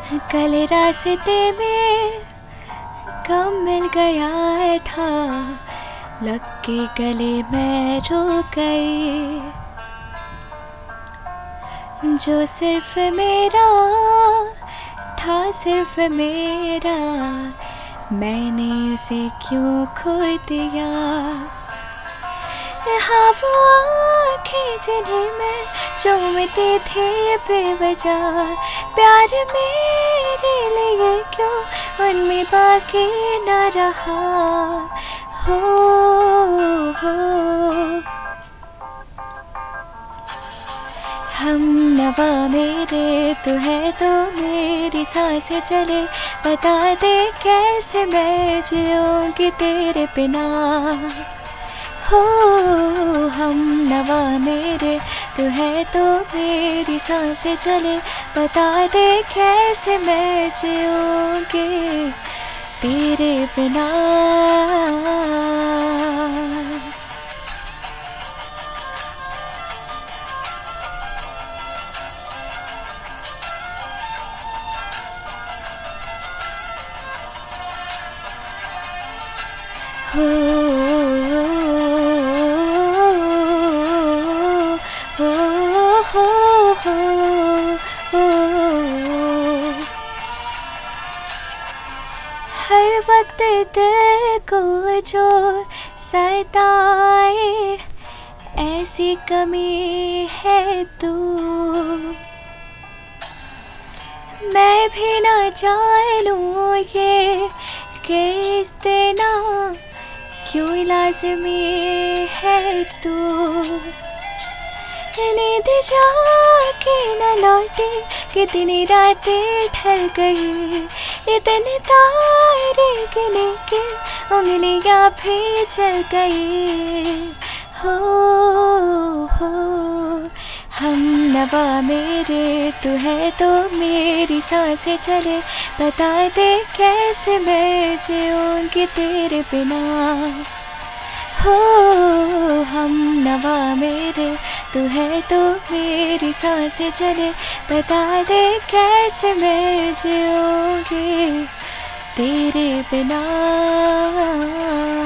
कल रास्ते में कब मिल गया था, लग के गले में रुक गई। जो सिर्फ मेरा था, सिर्फ मेरा, मैंने उसे क्यों खो दिया। हाँ वो आँखें जिन्हें मैं चूमती थी बेवजह, प्यार मेरे लिए क्यों उनमें बाकी न रहा। हो हम नवा मेरे, तू है तो मेरी सांसें चले, बता दे कैसे मैं जीऊँगी तेरे बिना। हो हम नवा मेरे, तू है तो मेरी सांसें चले, बता दे कैसे मैं जीऊँगी तेरे बिना। हो हर वक्त दिल को जो सताए, ऐसी कमी है तू। मैं भी ना जानूं ये कि इतना क्यों लाज़मी है तू। नींद जाके न लौटी, कितनी रातें ढल गई, इतने तारे गिने के उंगलियां भी जल गई। हो हम नवा मेरे, तू है तो मेरी सांसें चले, बता दे कैसे मैं जीऊँगी तेरे बिना। हो हम नवा मेरे, तू है तो मेरी सांसें चले, बता दे कैसे मैं जीऊँगी तेरे बिना।